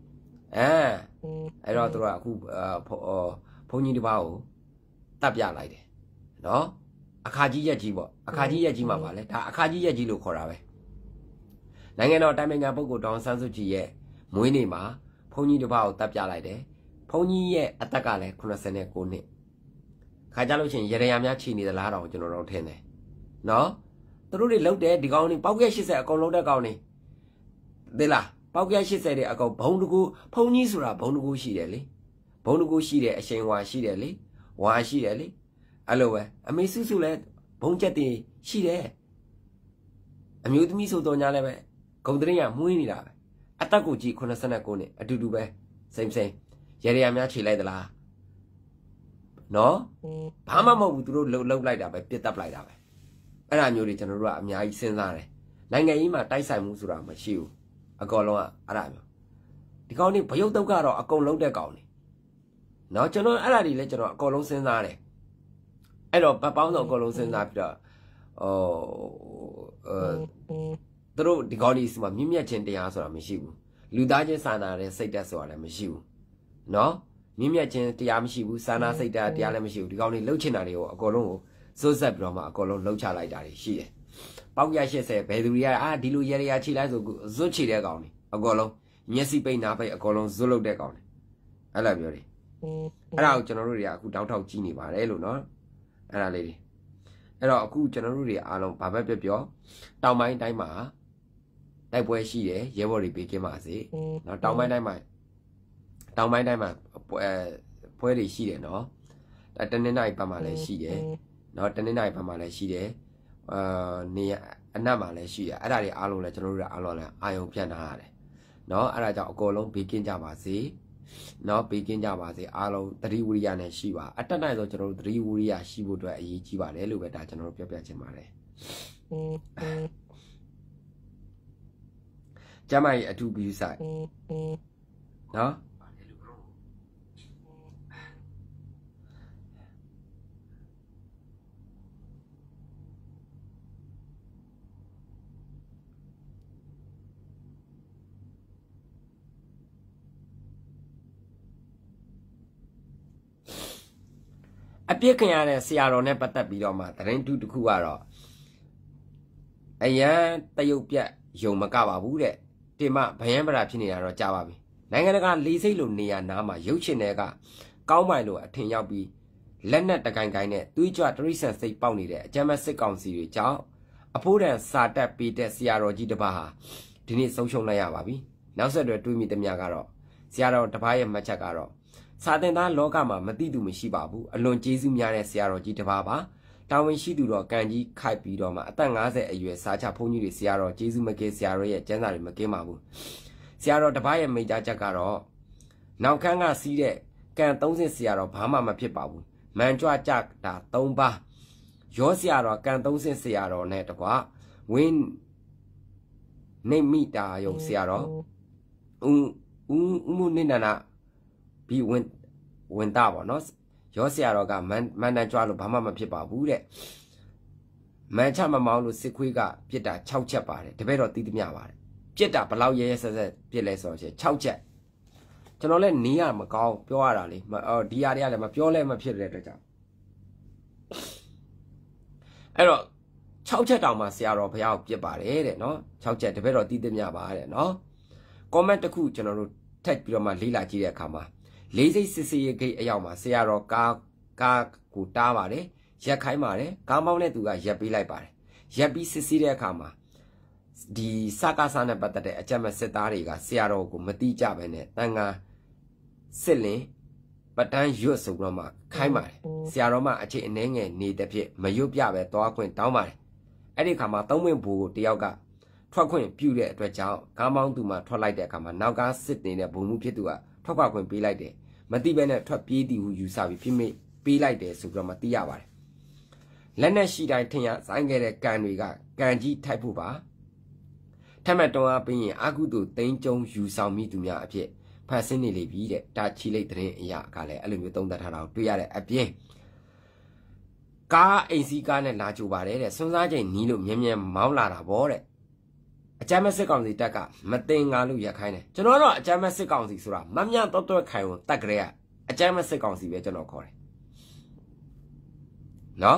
။အဲ့တော့သူတို့ကအခုဘုန်းကြီးတစ်ပါးကိုတပ်ပြလိုက်တယ်နော်အခါကြီးရက်ကြီးပေါ့အခါကြီးရက်ကြီးမှာပါလေဒါအခါကြီးရက်ကြီးလို့ခေါ်တာပဲနိုင်ငံတော်တိုင်ပင်ခံပုဂ္ဂိုလ်ဒေါအောင်ဆန်းစုကြည်ရဲ့မွေးနေ့မှာဘုန်းကြီးတစ်ပါးကိုတပ်ပြလိုက်တယ်ဘုန်းကြီးရဲ့အသက်ကလည်း89နှစ်ခါကြလို့ချင်းရရများခြေနေသလားတော့ကျွန်တော်တို့ထင်တယ်နော်သူတို့တွေလှုပ်တယ်ဒီကောင်တွေပေါက်ကဲ80အကုန်လုံးတဲ့ကောင်တွေသိလားပေါက်ကဲ80တွေအကောင်ဘုံတကူဘုန်းကြီးဆိုတာဘုံတကူရှိတယ်လေဘုံတကူရှိတယ်အရှင်ဝါရှိတယ်လေဝါရှိတယ်လေအဲ့လိုပဲအမေစုစုလည်းဘုံချက်တင်ရှိတယ်အမျိုးသမီးဆိုတော့ညာလည်းပဲဂုံတရင်ကမွေးနေတာပဲအသက်ကိုကြည့်89နှစ်အတူတူပဲစိမ့်ရရများခြေလိုက်သလားနော်ဘာမှမဟုတ်ဘူးသူတို့လှုပ်လိုက်တာပဲပြစ်တက်လိုက်တာပဲအဲ့ဒါမျိုးတွေကျွန်တော်တို့ကအများကြီးစဉ်းစားတယ်နိုင်ငံကြီးမှာတိုက်ဆိုင်မှုဆိုတာမရှိဘူးအကောလုံးကအဲ့ဒါမျိုးဒီကောင်တွေဘယုတ်တုတ်ကတော့အကုန်လုံးတဲ့ကောင်တွေနော်ကျွန်တော်အဲ့ဒါတွေလည်းကျွန်တော်အကုန်လုံးစဉ်းစားတယ်အဲ့တော့ပတ်ပေါင်းတော့အကုန်လုံးစဉ်းစားပြီးတော့သူတို့ဒီကောင်တွေစီမှာမြင့်မြတ်ခြင်းတရားဆိုတာမရှိဘူးလူသားချင်းစာနာတဲ့စိတ်ဓာတ်ဆိုတာလည်းမရှိဘူးနော်မြင့်မြတ်ခြင်းတရားမရှိဘူးစာနာစိတ်ဓာတ်တရားလည်းမရှိဘူးဒီကောင်တွေလှုပ်ချင်တာတွေကိုအကုန်လုံးကိုစိုးဆက်ပြီးတော့မှအကုန်လုံးလှုပ်ချလိုက်တာတွေရှိတယ်ပေါက်ရ80ဘယ်သူတွေကဒီလိုရရခြေလိုက်ဆိုဇွတ်ချတဲ့ကောင်တွေအကုန်လုံးမျက်စိပိတ်နာပိတ်အကုန်လုံးဇွတ်လုပ်တဲ့ကောင်တွေအဲ့လိုပြောတယ်အဲ့ဒါကိုကျွန်တော်တို့တွေကအခုတောက်ထောက်ကြည့်နေပါတယ်လို့နော်အဲ့ဒါလေးတွေအဲ့တော့အခုကျွန်တော်တို့တွေအားလုံးဘာပဲပြောတောင်ပိုင်းတိုင်းမှာတိုက်ပွဲရှိတယ်ရဲဘော်တွေပေးကင်းပါစေနော်တောင်ပိုင်းတိုင်းမှာပွဲတွေရှိတယ်နော်တနင်္လာရီပတ်မှာလည်းရှိတယ်နော်တနင်္လာရီပတ်မှာလည်းရှိတယ်နေအနက်မှာလည်းရှိတယ်အဲ့ဒါတွေအားလုံးလည်းကျွန်တော်တို့အားလုံးလည်းအာယုံဖြန့်ထားရတယ်နော်အဲ့ဒါကြောင့်အကုန်လုံးပေးကင်းကြပါစေနော်ပေးကင်းကြပါစေအားလုံးသတိဝိရိယနဲ့ရှိပါအတက်နိုင်ဆိုကျွန်တော်တို့သတိဝိရိယရှိဖို့အတွက်အရေးကြီးပါတယ်လို့ပဲဒါကျွန်တော်တို့ပြောပြချင်ပါတယ်ကျမကြီးအထူးပြီးဆိုင်နော်အပြစ်ခံရတဲ့ဆရာတော်နဲ့ပတ်သက်ပြီးတော့မှသတင်းတူတစ်ခုကတော့အရန်တရုတ်ပြက်ယုံမကပါဘူးတဲ့တင်မဗယံပရာဖြစ်နေတာတော့ကြားပါပြီနိုင်ငံတကာလေးစိတ်လိုနေရနားမှာရုပ်ရှင်တွေကကောင်းပိုင်လို့အထင်ရောက်ပြီးလက်နက်တကိုင်ကိုင်းနဲ့သွေးကြွတရိษံစိတ်ပေါက်နေတဲ့အကြမ်းမဲ့စစ်ကောင်စီတွေကြောင့်အဖိုးတန်စာတက်ပေးတဲ့ဆရာတော်ကြီးတစ်ပါးဟာဒီနေ့ဆုံးရှုံးလိုက်ရပါပြီနောက်ဆက်တွဲတွေးမိသမျှကတော့ဆရာတော်တစ်ပါးရဲ့မှတ်ချက်ကတော့စာသင်သားလောကမှာမသိသူမရှိပါဘူးအလွန်ကျေးဇူးများတဲ့ဆရာတော်ကြီးတစ်ပါးပါတာဝန်ရှိသူတော့ကံကြီးခိုက်ပြီးတော့မှအသက်50အရွယ်စာချဘုန်းကြီးတွေဆရာတော်ကျေးဇူးမကင်းဆရာတော်ရဲ့ကျမ်းစာတွေမကင်းပါဘူးဆရာတော်တစ်ပါးရဲ့မိန့်ကြားချက်ကတော့နောက်ခန်းကစီးတဲ့ကံ30ဆရာတော်ဘာမှမဖြစ်ပါဘူးမန်ကြွကြတာ3ပါးရောဆရာတော်ကံ30ဆရာတော်နဲ့တကွာဝင်းနေမိတာယုံဆရာတော်ဦးမှုနေနာပြီးဝင်တာပေါ့နော်ရောဆရာတော်ကမန်တန်ကြွလို့ဘာမှမဖြစ်ပါဘူးတဲ့မန်ချမမောင်းလို့စစ်ခွေးကပြစ်တာ6ချက်ပါတယ်တပည့်တော်သိသမျှပါတယ်ပြစ်တာဘလောက်ရဲရဲဆက်ဆက်ပြစ်လဲဆိုတော့6ချက်ကျွန်တော်လည်းနီးရမကောင်းပြောရတာလေဒီဟာတွေကလည်းမပြောလဲမဖြစ်တဲ့အတွက်ကြောင့်အဲ့တော့6ချက်တောင်မှဆရာတော်ဘုရားကိုပြစ်ပါတယ်တဲ့နော်6ချက်တပည့်တော်သိသမျှပါတဲ့နော် comment တစ်ခုကျွန်တော်တို့ထက်ပြီးတော့မှလေ့လာကြည့်တဲ့အခါမှာလေးစိတ်စစ်စေးဂိတ်အရောက်မှာဆရာတော်ကားကိုတားပါတယ်ရက်ခိုင်းပါတယ်ကားမောင်းတဲ့သူကရက်ပေးလိုက်ပါတယ်ရက်ပြီးစစ်စေးတဲ့အခါမှာဒီစကားစားနဲ့ပတ်သက်တဲ့အကြမ်းမဲ့စစ်သားတွေကဆရာတော်ကိုမတိကြပဲနဲ့တန်ခါစစ်လင်ပတန်းရွတ်ဆိုတော့မှခိုင်းပါတယ်ဆရာတော်မှအချိန်အနှဲငယ်နေတဲ့ဖြစ်မရွတ်ပြပဲသွားခွင့်တောင်းပါတယ်အဲ့ဒီခါမှာသုံးဝင်ဘူကိုတယောက်ကထွက်ခွင့်ပြုတဲ့အတွက်ကြောင့်ကားမောင်းသူမှထွက်လိုက်တဲ့အခါမှာနောက်ကားစစ်နေတဲ့ဘုံမှုဖြစ်သူကထွက်ခွင့်ပေးလိုက်တယ်မတိပဲနဲ့ထွက်ပြေးသည်ဟုယူဆပြီးပြိမိပေးလိုက်တယ်ဆိုပြီးတော့မှသိရပါတယ်လက်နဲ့ရှိတိုင်းထင်ရဆိုင်ခဲ့တဲ့ကံတွေကကံကြီးထိုက်ဖို့ပါထက်မှတ်တော်အားပြီးရင်အာကုသို့သိန်းကျုံယူဆောင်မိသူများအဖြစ်ဖတ်ဆင်းနေလေပြီတဲ့ဒါချီလိတ်တဲ့အရာကလည်းအဲ့လိုမျိုးသုံးသပ်ထားတာတွေ့ရတဲ့အပြင်ကားအိမ်စီးကားနဲ့လာကြိုပါတယ်တဲ့စွန်းစားချိန်နီးလို့မြဲမြဲမောင်းလာတာဗောတဲ့အကြမ်းမဲ့စစ်ကောင်စီတက်ကမတင်ငါလို့ရက်ခိုင်းတယ်ကျွန်တော်တော့အကြမ်းမဲ့စစ်ကောင်စီဆိုတာမမြတော့တော့ခိုင်ကိုတက်ကလေးကအကြမ်းမဲ့စစ်ကောင်စီပဲကျွန်တော်ခေါ်တယ်နော်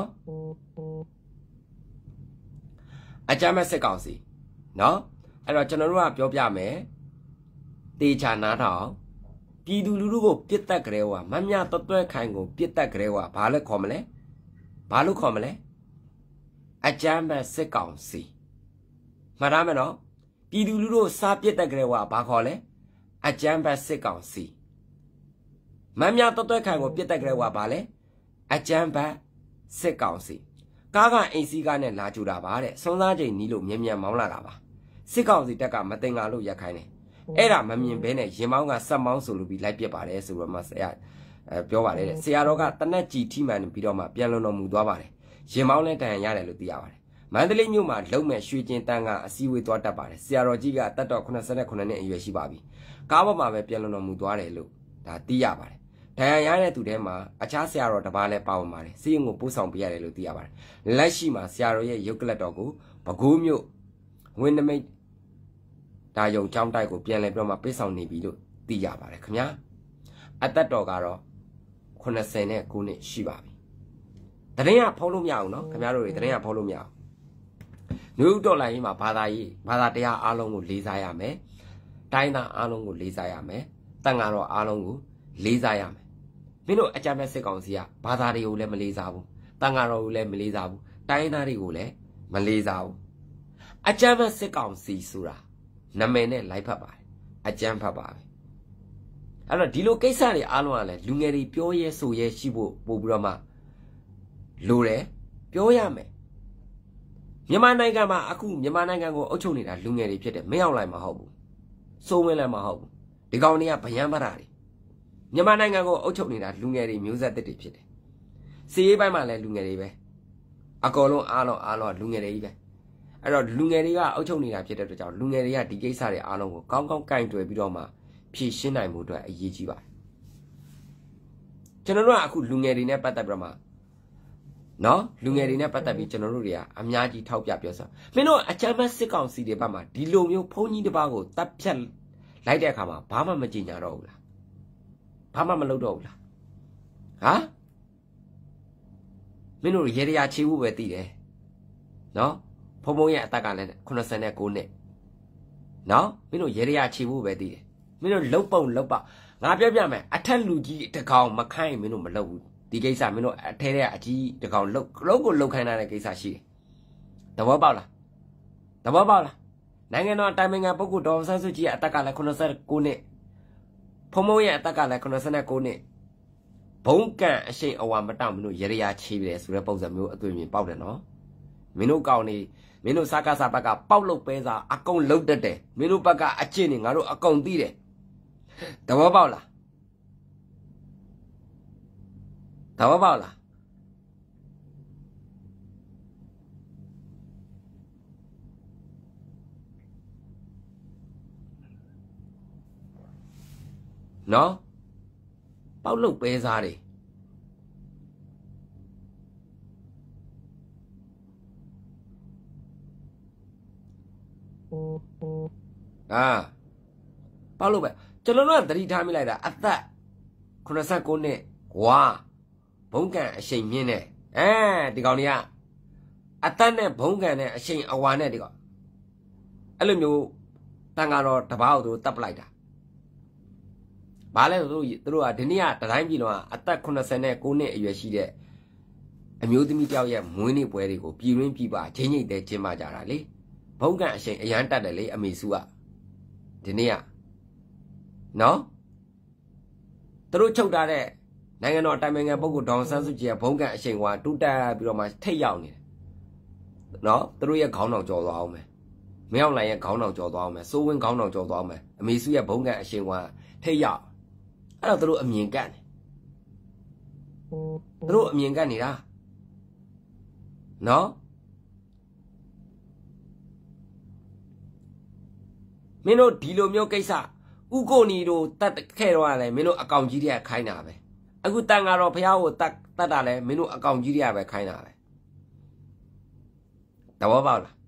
အကြမ်းမဲ့စစ်ကောင်စီနော်အဲ့တော့ကျွန်တော်တို့ကပြောပြမယ်တေချာနားထောင်ပြည်သူလူထုကိုပြစ်တက်ကလေးကမမြတော့တော့ခိုင်ကိုပြစ်တက်ကလေးကဘာလဲခေါ်မလဲဘာလို့ခေါ်မလဲအကြမ်းမဲ့စစ်ကောင်စီမှတ်ထားမယ်နော်ပြည်သူလူထုစားပြစ်တဲ့ကြဲဝါဘာခေါ်လဲအကြမ်းဖက်စစ်ကောင်စီမမ်းမြတော့တဲ့ခံကိုပြစ်တဲ့ကြဲဝါဘာလဲအကြမ်းဖက်စစ်ကောင်စီကားကအိမ်စီးကားနဲ့လာကြူတာပါတဲ့စွန်းစားချိန်နီးလို့မြ мян မောင်းလာတာပါစစ်ကောင်စီတက်ကမတင်ငါလို့ရက်ခိုင်းတယ်အဲ့ဒါမမြင်ဘဲနဲ့ရင်မောင်းကစက်မောင်းဆိုလို့ပြီးလိုက်ပြစ်ပါတယ်ဆိုတော့မှဆရာပြောပါတယ်တဲ့ဆရာတော်ကတနက်ကြီးထိမှန်ပြီးတော့မှပြန်လွန်တော်မူသွားပါတယ်ရင်မောင်းလဲတန်ရတယ်လို့သိရပါတယ်မန္တလေးမြို့မှာလုံမဲ့ရွှေကျင်တန်းကအစည်းအဝေးသွားတတ်ပါတယ်ဆရာတော်ကြီးကတတ်တော်89နှစ်အရွယ်ရှိပါပြီကားပေါ်မှာပဲပြန်လွန်တော်မူသွားတယ်လို့ဒါသိရပါတယ်ဒဏ်ရာရတဲ့သူထဲမှာအခြားဆရာတော်တစ်ပါးလည်းပါဝင်ပါတယ်စီးရင်ကိုပို့ဆောင်ပေးရတယ်လို့သိရပါတယ်လက်ရှိမှာဆရာတော်ရဲ့ရုပ်ကလတ်တော်ကိုပဲခူးမြို့ဝင်းနမိတ်ဒါယုံကျောင်းတိုက်ကိုပြန်လဲပြီးတော့မှပေးဆောင်နေပြီလို့သိရပါတယ်ခင်ဗျာအသက်တော်ကတော့89နှစ်ရှိပါပြီတရင်ကဖုံးလို့မရအောင်နော်ခင်ဗျားတို့တွေတရင်ကဖုံးလို့မရအောင်နယူးတော်လိုင်းမှာဘာသာတရားအားလုံးကိုလေးစားရမယ်တိုင်းသားအားလုံးကိုလေးစားရမယ်တန်ဃာတော်အားလုံးကိုလေးစားရမယ်မင်းတို့အကြမ်းဖက်စစ်ကောင်စီကဘာသာတွေကိုလည်းမလေးစားဘူးတန်ဃာတော်ကိုလည်းမလေးစားဘူးတိုင်းသားတွေကိုလည်းမလေးစားဘူးအကြမ်းဖက်စစ်ကောင်စီဆိုတာနာမည်နဲ့လိုက်ဖတ်ပါတယ်အကြမ်းဖက်ပါပဲအဲ့တော့ဒီလိုကိစ္စတွေအားလုံးကလည်းလူငယ်တွေပြောရဲဆိုရဲရှိဖို့ပို့ပြီးတော့မှလိုတယ်ပြောရမယ်မြန်မာနိုင်ငံမှာအခုမြန်မာနိုင်ငံကိုအုပ်ချုပ်နေတာလူငယ်တွေဖြစ်တယ်မင်းအောင်လိုက်မဟုတ်ဘူးစိုးဝင်းလည်းမဟုတ်ဘူးဒီကောင်တွေကဗယံပရာတွေမြန်မာနိုင်ငံကိုအုပ်ချုပ်နေတာလူငယ်တွေမျိုးဆက်သစ်တွေဖြစ်တယ်စီးရေးပိုင်းမှာလည်းလူငယ်တွေပဲအကောလုံးအားလုံးလူငယ်တွေကြီးပဲအဲ့တော့လူငယ်တွေကအုပ်ချုပ်နေတာဖြစ်တဲ့အတွက်ကြောင့်လူငယ်တွေကဒီကိစ္စတွေအားလုံးကိုကောင်းကောင်းကင်တွယ်ပြီးတော့မှဖြည့်ရှင်းနိုင်မှုအတွက်အရေးကြီးပါတယ်ကျွန်တော်တို့ကအခုလူငယ်တွေနဲ့ပတ်သက်ပြီးတော့မှနော်လူငယ်တွေနဲ့ပတ်သက်ပြီးကျွန်တော်တို့တွေကအများကြီးထောက်ပြပြောဆိုမင်းတို့အချမ်းမစစ်ကောင်စီတွေဘက်မှာဒီလိုမျိုးဘုံကြီးတစ်ပါးကိုတပ်ဖြတ်လိုက်တဲ့အခါမှာဘာမှမကြင်ညာတော့ဘူးလားဘာမှမလုပ်တော့ဘူးလားဟာမင်းတို့ရေရရာချေဖို့ပဲတည်တယ်နော်ဖုံဖုံရဲ့အသက်ကလည်း89နှစ်နော်မင်းတို့ရေရရာချေဖို့ပဲတည်တယ်မင်းတို့လုတ်ပုံလုတ်ပငါပြောပြမယ်အထက်လူကြီးတကောင်မခိုင်းမင်းတို့မလုပ်ဘူးဒီကိစ္စမင်းတို့အထဲတဲ့အကြီးတကောင်လုတ်ကိုလုတ်ခိုင်းတဲ့ကိစ္စရှိတယ်သဘောပေါက်လားသဘောပေါက်လားနိုင်ငံတော်တိုင်ပင်ခံပုဂ္ဂိုလ်ဒေါ်အောင်ဆန်းစုကြည်ရဲ့အသက်ကလည်း89နှစ်ဖုံဖုံရဲ့အသက်ကလည်း89နှစ်ဘုံကန်အရှိန်အဝါမတောင့်မင်းတို့ရေရာချေတယ်ဆိုတဲ့ပုံစံမျိုးအသွင်မြင်ပေါက်တယ်နော်မင်းတို့ကောင်နေမင်းတို့စားကစားဘက်ကပေါက်လုတ်ပဲစားအကုန်လုတ်တတ်တယ်မင်းတို့ဘက်ကအကျင့်နေငါတို့အကုန်သိတယ်သဘောပေါက်လားသဘောပေါက်လားနော်ပေါက်လုတ်ပဲစားတယ်ပေါက်လုတ်ပဲကျွန်တော်တို့ကသတိထားမိလိုက်တာအသက်89နှစ်ဝါဘုံကန်အရှိန်မြင့်နဲ့ဒီကောင်တွေကအသက်နဲ့ဘုံကန်နဲ့အရှိန်အဝါနဲ့ဒီကောင်အဲ့လိုမျိုးတန်ဃာတော်တပါးကိုသူတပ်ပလိုက်တာဘာလဲသူတို့ကဒီနေ့ကတိုင်းပြည်လုံးကအသက်89နှစ်အရွယ်ရှိတဲ့အမျိုးသမီးတယောက်ရဲ့မွေးနေ့ပွဲတွေကိုပြည်ရင်းပြည်ပချင်းချိတ်တဲ့ကျင်းပကြတာလေဘုံကန်အရှိန်အရန်တက်တယ်လေအမေစုကဒီနေ့ကနော်သူတို့ချုပ်ထားတဲ့နိုင်ငံတော်တိုင်ပင်ခံပုဂ္ဂိုလ်ဒေါအောင်ဆန်းစုကြည်ကဘုံကန်အရှိန်ကတူးတက်ပြီးတော့မှထိတ်ရောက်နေတယ်နော်သူတို့ရဲ့ခေါင်းတော်ကျော်သွားအောင်မယ်မင်းအောင်လိုင်ရဲ့ခေါင်းတော်ကျော်သွားအောင်မယ်စိုးဝင်းခေါင်းတော်ကျော်သွားအောင်မယ်အမေစုရဲ့ဘုံကန်အရှိန်ကထိတ်ရောက်အဲ့တော့သူတို့အမြင်ကန့်တယ်သူတို့အမြင်ကန့်နေတာနော်မင်းတို့ဒီလိုမျိုးကိစ္စဥကိုနီတို့တတ်ခဲ့တော့လဲမင်းတို့အကောင်ကြီးတွေကခိုင်းတာပဲအခုတန်ဃာတော်ဘုရားကိုတတ်တာလဲမင်းတို့အကောင်ကြီးတွေကပဲခိုင်းတာပဲတဘောပေါက်လား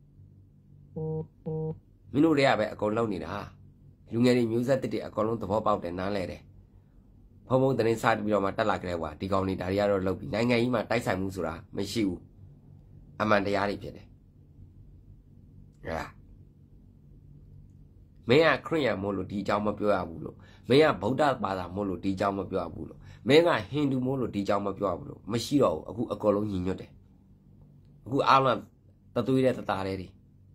မင်းတို့တွေကပဲအကုန်လုံးနေတာလူငယ်တွေမျိုးဆက်တစ်တွေအကုန်လုံးသဘောပေါက်တယ်နားလဲတယ်ဖုံဖုံတင်းစားပြီးတော့မှတက်လာကြတယ်ကွာဒီကောင်တွေဒါတွေကတော့လုပ်ပြီးနိုင်ငံကြီးမှာတိုက်ဆိုင်မှုဆိုတာမရှိဘူးအမှန်တရားတွေဖြစ်တယ်ဟဲ့မင်းကခရိယန်မို့လို့ဒီအကြောင်းမပြောရဘူးလို့မင်းကဗုဒ္ဓဘာသာမို့လို့ဒီအကြောင်းမပြောရဘူးလို့မင်းကဟိန္ဒူမို့လို့ဒီအကြောင်းမပြောရဘူးလို့မရှိတော့ဘူးအခုအကုန်လုံးညီညွတ်တယ်အခုအားလုံးတသွေးတဲ့တသားလေးတွေ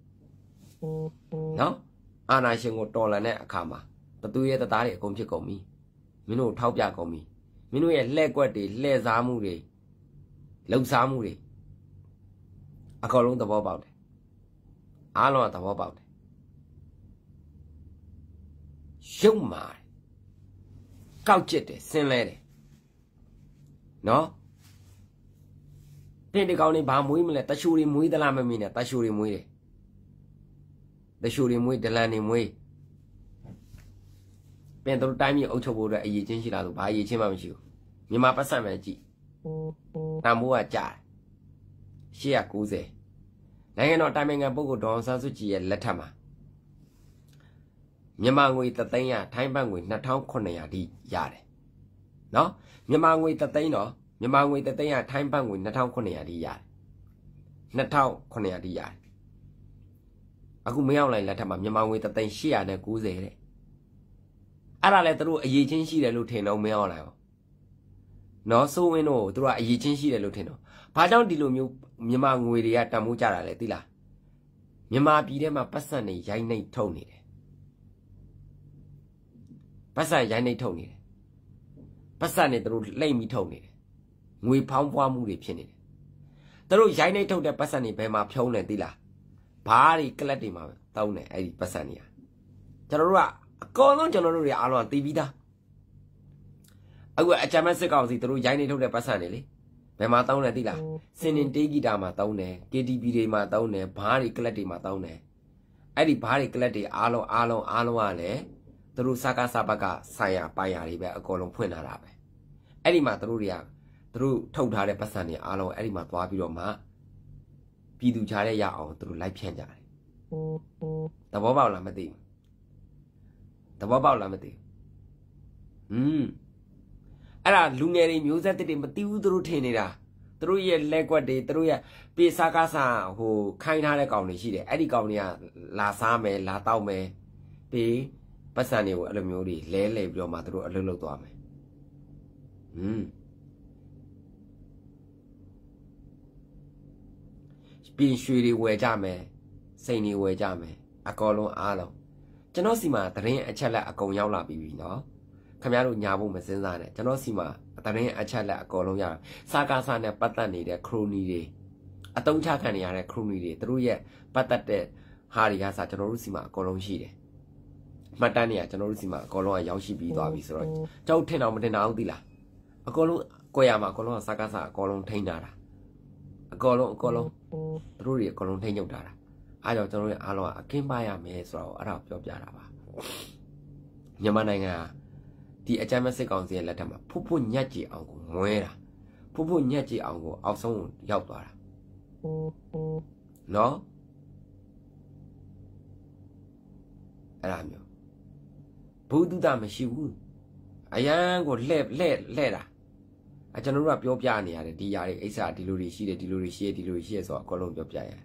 နော်အာနာရှင်ကိုတော်လန်တဲ့အခါမှာတသွေးရဲ့တသားတွေအကုန်ဖြစ်ကုန်ပြီမင်းတို့ထောက်ပြကုန်ပြီမင်းတို့ရဲ့လှဲ့ကွက်တွေလှဲ့စားမှုတွေလှုပ်ရှားမှုတွေအကုန်လုံးသဘောပေါက်တယ်အားလုံးကသဘောပေါက်တယ်ရုပ်မာတယ်ကောက်ကျစ်တယ်ဆင်းလဲတယ်နော်တင်းဒီကောင်လေးဘာမွေးမလဲတချို့တွေမွေးသလားမမင်းနဲ့တချို့တွေမွေးတယ်တချို့တွေမွေးဒလန်တွေမွေးပြန်တို့တိုင်းမြေအုပ်ချုပ်ဖို့အတွက်အရေးချင်းရှိလားဆိုဘာအရေးချင်းမှမရှိဘူးမြန်မာပတ်စံပဲကြည့်တန်မိုးကကြား890နိုင်ငံတော်တိုင်ပင်ခံပုဂ္ဂိုလ်ဒေါအောင်ဆန်းစုကြည်ရဲ့လက်ထက်မှာမြန်မာငွေ3သိန်းရထိုင်းဘတ်ငွေ2900တိရတယ်နော်မြန်မာငွေ3သိန်းတော့မြန်မာငွေ3သိန်းရထိုင်းဘတ်ငွေ2900တိရတယ်2900တိရတယ်အခုမရောက်လိုက်လက်ထက်မှာမြန်မာငွေ3သိန်း890တဲ့အဲ့ဒါလဲသူတို့အရေးချင်းရှိတယ်လို့ထင်တော့မရောက်လိုက်ဘူးနော်စိုးဝင်းတို့သူတို့ကအရေးချင်းရှိတယ်လို့ထင်တော့ဘာကြောင့်ဒီလိုမျိုးမြန်မာငွေတွေကတန်ဖိုးကြတာလဲသိလားမြန်မာပြည်ထဲမှာပတ်စံနေရိုင်းနှိပ်ထုတ်နေတယ်ပတ်စံရိုင်းနှိပ်ထုတ်နေတယ်ပတ်စံနေသူတို့လှိမ့်ပြီးထုတ်နေတယ်ငွေဖောင်းပွားမှုတွေဖြစ်နေတယ်သူတို့ရိုင်းနှိပ်ထုတ်တဲ့ပတ်စံတွေဘယ်မှာဖြုံးလဲသိလားဘားတွေကလပ်တွေမှာပဲတောင်းတယ်အဲ့ဒီပတ်စံတွေကကျွန်တော်တို့ကအကောလုံးကျွန်တော်တို့တွေအားလုံးကတီးပြီးသားအခုအကြမ်းမဲ့စစ်ကောင်စီသူတို့ရိုင်းနေထုတ်တဲ့ပတ်စံတွေလေဘယ်မှာတောင်းလဲသိလားစင်တင်တေးဂီတာမှာတောင်းတယ် KTV တွေမှာတောင်းတယ်ဘားတွေကလပ်တွေမှာတောင်းတယ်အဲ့ဒီဘားတွေကလပ်တွေအားလုံးကလည်းသူတို့စကားစပတ်ကဆိုင်ရာပိုင်ရာတွေပဲအကုန်လုံးဖွင့်လာတာပဲအဲ့ဒီမှာသူတို့ထုတ်ထားတဲ့ပတ်စံတွေအားလုံးအဲ့ဒီမှာသွားပြီးတော့မှပြည်သူချတဲ့ရအောင်သူတို့လိုက်ဖြန့်ကြတယ်သဘောပေါက်လားမသိဘူးသဘောပေါက်လားမသိဘူးအဲ့ဒါလူငယ်တွေမျိုးဆက်တွေမသိဘူးသူတို့ထင်နေတာသူတို့ရဲ့လက်ကွက်တွေသူတို့ရဲ့ပေစာကားစာဟိုခိုင်းထားတဲ့ကောင်တွေရှိတယ်အဲ့ဒီကောင်တွေကလာစားမယ်လာတောက်မယ်ပြီးပတ်စံတွေကိုအဲ့လိုမျိုးတွေလဲလှယ်ပြီးတော့မှသူတို့အလုပ်လုပ်သွားမယ်ပြင်ရွှေတွေဝယ်ကြမယ်စိန်တွေဝယ်ကြမယ်အကောင်လုံးအားလုံးကျွန်တော်စီမှာသတင်းအချက်လက်အကုန်ရောက်လာပြီနော်ခင်ဗျားတို့ညာဖို့မစင်းစားနဲ့ကျွန်တော်စီမှာသတင်းအချက်လက်အကုန်လုံးရစာကားစာနဲ့ပတ်သက်နေတဲ့ခရိုနီတွေအတုံးချခံနေရတဲ့ခရိုနီတွေသူတို့ရဲ့ပတ်သက်တဲ့ဟာတွေကစာကျွန်တော်တို့စီမှာအကုန်လုံးရှိတယ်မှတ်တမ်းတွေကကျွန်တော်တို့စီမှာအကုန်လုံးကရောက်ရှိပြီးသွားပြီဆိုတော့ကျောက်ထင်အောင်မထင်အောင်သိလားအကုန်လုံးကိုရမှာအကုန်လုံးကစာကားစာအကုန်လုံးထိန်းထားတာအကုန်လုံးသူတို့တွေအကုန်လုံးထိန်းချုပ်ထားတာအားကြောင့်ကျွန်တော်တို့အားလုံးကအကင်းပါရမယ်ဆိုတော့အဲ့ဒါပြောပြတာပါမြန်မာနိုင်ငံဒီအကြမ်းမဲ့စစ်ကောင်စီရဲ့လက်ထက်မှာဖုညက်ကြီးအောင်ကိုမွဲတာဖုညက်ကြီးအောင်ကိုအောက်ဆုံးရောက်သွားတာနော်အဲ့ဒါမျိုးဘုဒ္ဓတာမရှိဘူးအရန်ကိုလှဲ့တာကျွန်တော်တို့ကပြောပြနေရတယ်ဒီຢာတွေအိဆာဒီလိုတွေရှိတယ်ဒီလိုတွေရှိတယ်ဒီလိုတွေရှိတယ်ဆိုတော့အကုန်လုံးပြောပြရတယ်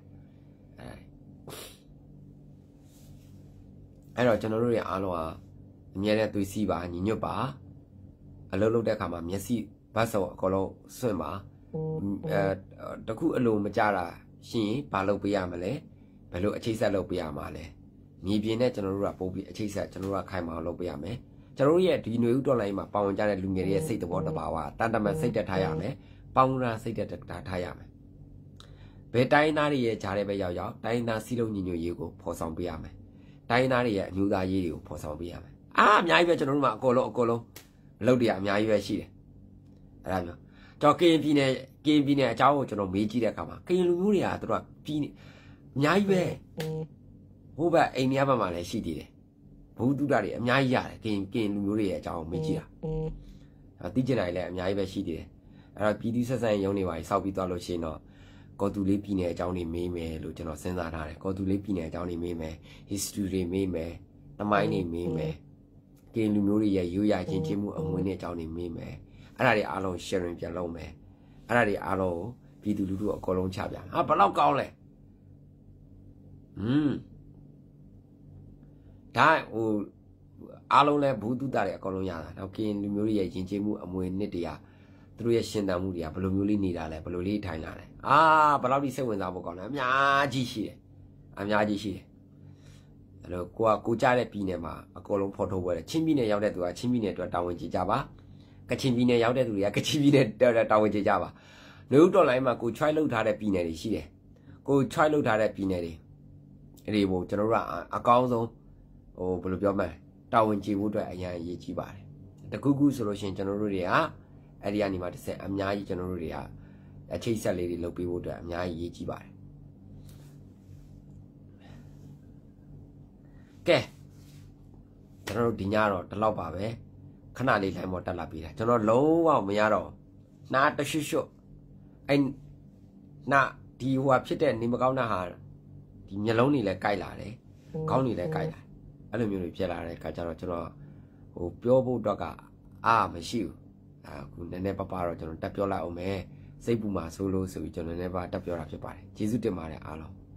အဲ့တော့ကျွန်တော်တို့ရဲ့အားလုံးကအမြဲတမ်းသွေးစီးပါညီညွတ်ပါအလုပ်လုပ်တဲ့အခါမှာမျက်စိဘတ်စောအကုန်လုံးစွန့်ပါတခုအလိုမကြတာရှိရင်ဘာလုပ်ပေးရမလဲဘယ်လိုအချိတ်ဆက်လုပ်ပေးရမှာလဲမြေပြင်နဲ့ကျွန်တော်တို့ကပို့ပြီးအချိတ်ဆက်ကျွန်တော်တို့ကခိုင်မာအောင်လုပ်ပေးရမယ်ကျွန်တော်တို့ရဲ့ဒီຫນွေဥတော်လိုင်းမှာပါဝင်ကြတဲ့လူငယ်တွေရဲ့စိတ်သဘောတဘာဝတန်တမန်စိတ်တက်ထားရမယ်ပေါင်းရာစိတ်တက်ထားရမယ်ဘယ်တိုင်းသားတွေရဲ့ဂျားတဲ့ပဲရောက်တိုင်းသားစီးလုံးညီညွတ်ရေးကိုဖော်ဆောင်ပေးရမယ်တိုင်းသားတွေရဲ့အမျိုးသားရေးတွေကိုဖော်ဆောင်ပေးရမယ်အများကြီးပဲကျွန်တော်တို့မှာအကုန်လုံးအလုပ်တွေအများကြီးပဲရှိတယ်အဲ့ဒါမျိုး cho kênh pin này cháu cho nó mấy chi đấy cả mà kênh lu mua à tôi pin nhái về hú bà anh nhà bà mà lại xí đi đấy bố tu ra đấy nhái ra đấy kênh lu mua đấy cháu mấy chi à tí trên này lại nhái về xí đi đấy à pin đi sát sang giống này vậy sau khi tao lo xin nó có tu lấy pin này cháu này mấy mẹ lo cho nó sinh ra đấy có tu lấy pin này cháu này mấy mẹ history mấy mẹ năm mai này mấy mẹ kênh lu mua đấy yêu ya trên trên mua ông ấy này cháu này mấy mẹ anh này alo sharingပြန်လုပ်မယ်အဲ့ဒါတွေအားလုံးပြည်သူလူထုအကုန်လုံးချပြဟာဘယ်လောက်ကောင်းလဲဒါဟိုအားလုံးလဲဘူးတုတတွေအကုန်လုံးရတာတော့ကင်းလူမျိုးတွေရဲ့ယဉ်ကျေးမှုအမွေနှစ်တရားသူတို့ရဲ့ရှင်သန်မှုတွေကဘယ်လိုမျိုးလေးနေတာလဲဘယ်လိုလေးထိုင်လာလဲဘယ်လောက်ထိစိတ်ဝင်စားဖို့ကောင်းလဲအများကြီးရှိတယ်အဲ့တော့ကိုကြားတဲ့ပြည်နယ်မှာအကုန်လုံးဖော်ထုတ်ပွဲတယ်ချင်းပြည်နယ်ရောက်တဲ့သူကချင်းပြည်နယ်အတွက်တာဝန်ကြီးကြပါကချင်ပြည်နယ်ရောက်တဲ့သူတွေကကချင်ပြည်နယ်တာဝန်ကျေကြပါလူဦးတော်လိုင်းမှာကို try လုပ်ထားတဲ့ပြည်နယ်တွေရှိတယ်ကို try လုပ်ထားတဲ့ပြည်နယ်တွေအဲ့ဒီကိုကျွန်တော်တို့ကအကောင်းဆုံးဟိုဘယ်လိုပြောမလဲတာဝန်ကျေဖို့အတွက်အရင်အရေးကြီးပါတယ်တကူကူဆိုလို့ရှိရင်ကျွန်တော်တို့တွေကအဲ့ဒီကနေမှတစ်ဆက်အများကြီးကျွန်တော်တို့တွေကအချိတ်ဆက်လေးတွေလုပ်ပေးဖို့အတွက်အများကြီးအရေးကြီးပါတယ်ကဲကျွန်တော်တို့ဒီညတော့ဒီလောက်ပါပဲခဏလေးလိုင်းမော်တက်လာပြီလားကျွန်တော်လုံးဝမရတော့နားတရွှွှွအဲ့နာဒီဟိုဖြစ်တဲ့နေမကောင်းတာဟာဒီမျက်လုံးတွေလည်းကြိုက်လာတယ်ခေါင်းတွေလည်းကြိုက်လာအဲ့လိုမျိုးတွေဖြစ်လာတဲ့အခါကျတော့ကျွန်တော်ဟိုပြောဖို့တော့ကမရှိဘူးအခုနည်းနည်းပါတော့ကျွန်တော်တက်ပြောလိုက်အောင်မယ်စိတ်ပူမှာဆိုလို့ဆိုပြီးကျွန်တော်နည်းနည်းပါတက်ပြောတာဖြစ်ပါတယ်ကျေးဇူးတင်ပါတယ်အားလုံး